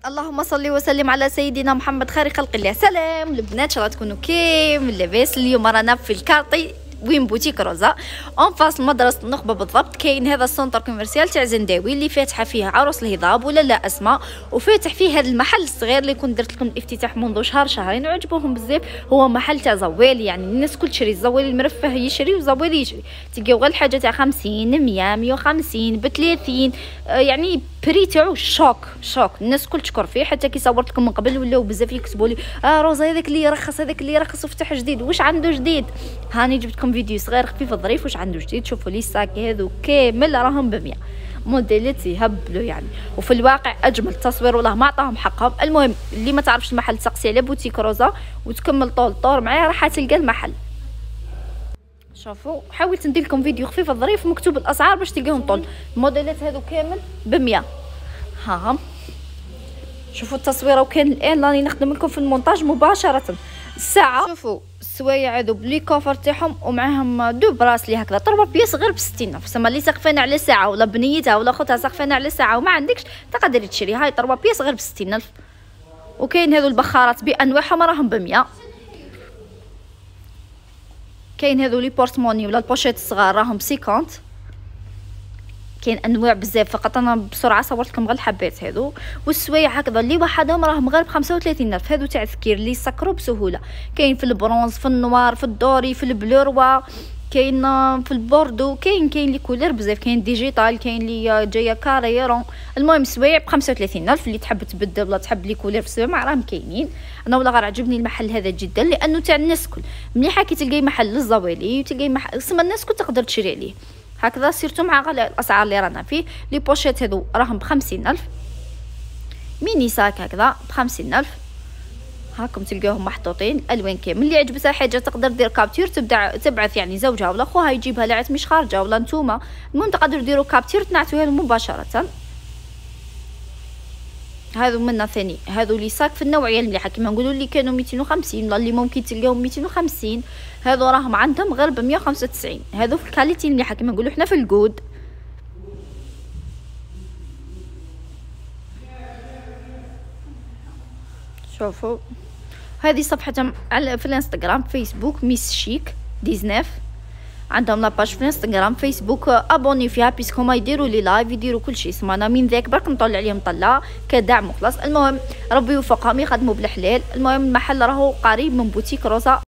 اللهم صل وسلم على سيدنا محمد خير خلق الله. سلام البنات، ان شاء الله تكونوا كامل لاباس. اليوم رانا في الكارطي وين بوتيك روزا اون فاس مدرسه النخبه بالضبط. كاين هذا السونتر كوميرسيال تاع زنداوي اللي فاتحه فيه عروس الهضاب ولا لا اسماء، وفاتح فيه هذا المحل الصغير اللي كنت درت لكم الافتتاح منذ شهرين وعجبوهم بزاف. هو محل تاع زوالي، يعني الناس كل تشري، الزوالي المرفه يشري وزوالي يشري. تلقاو غير الحاجه تاع 50 100 150 ب 30، يعني بري تاعو شوك الناس كل تشكر فيه. حتى كي صورت لكم من قبل ولاو بزاف يكتبوا لي روزا هذاك اللي يرخص هذاك اللي يرخص وفتح جديد، واش عنده جديد؟ هاني جبت لكم فيديو صغير خفيف ظريف واش عنده جديد. شوفوا لي ساك هذو كامل راهم ب100 موديلات يهبلوا يعني، وفي الواقع اجمل تصوير والله ما عطاهم حقهم. المهم اللي ما تعرفش المحل تسقسي على بوتيك روزا وتكمل طول معايا راح تلقى المحل. شوفوا حاولت ندير لكم فيديو خفيف ظريف مكتوب الاسعار باش تلقاهم طول. الموديلات هذو كامل ب100. ها شوفوا التصويره، وكان الان راني نخدم لكم في المونتاج مباشره. الساعه شوفوا السوايع هذو بلي كوفر تاعهم ومعاهم دو براسلي هكذا، 3 بياس غير ب60. فما اللي سقفنا على ساعه ولا بنيتها ولا خوتها سقفنا على ساعه وما عندكش تقدري تشري هاي 3 بياس غير ب60,000. وكاين هذو البخارات بانواعهم راهم ب100. كاين هذو لي بورتموني ولا البوشيت الصغار راهم ب50. كاين انواع بزاف، فقط انا بسرعه صورت لكم غير الحبات هذو. والسوايع هكذا اللي وحدهم راهم غير ب35,000. هذو تاع الذكير اللي يسكروا بسهوله. كاين في البرونز، في النوار، في الدوري، في البلوروا، كاين في البوردو، كاين لي كولير بزاف. كاين ديجيتال، كاين لي جايه كاريرون. المهم سوايع ب35,000 اللي تحب تبدل ولا تحب لي كولير في السوايع راهم كاينين. انا والله غير عجبني المحل هذا جدا لانه تاع الناس الكل. مليحه كي تلقاي محل للزوالي وتلقاي محل سما الناس الكل تقدر تشري عليه هكذا. سيرتو مع الاسعار اللي رانا فيه. لي بوشيت هذو راهم ب50,000. ميني ساك هكذا ب50,000. هاكم تلقاوهم محطوطين الالوان كامل. اللي عجبتها حاجه تقدر دير كابتور تبعث يعني زوجها ولا خوها يجيبها لها مش خارجه ولا نتوما. المهم تقدروا ديروا كابتور تنعتوها مباشره. هذو منا ثاني هذو لي ساك في النوعيه المليحه كيما نقولوا اللي كانوا 250 ولا اللي ممكن تلقاهم 250. هذو راهم عندهم غير ب195. هذو في الكاليتي المليحه كيما نقولوا حنا في الجود. شوفوا هذه صفحتهم في الانستغرام فيسبوك ميس شيك 19. عندهم لاباج في الانستغرام فيسبوك ابوني فيها بيسك هما يديروا لي لايف يديروا كل شيء. سمعنا من ذاك برك نطلع عليهم طلع كدعم وخلاص. المهم ربي يوفقهم يخدموا بالحلال. المهم المحل راهو قريب من بوتيك روزا.